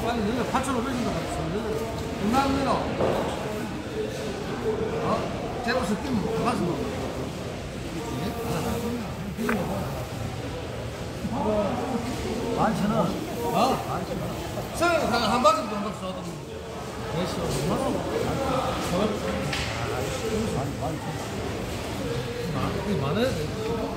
빨리 넣어. 8,500원도 얼마나 넣어? 제법 섞이면 가서 먹어. 만천원. 성형 한 바지 정도 써도 됐어. 얼마나? 많아야 돼.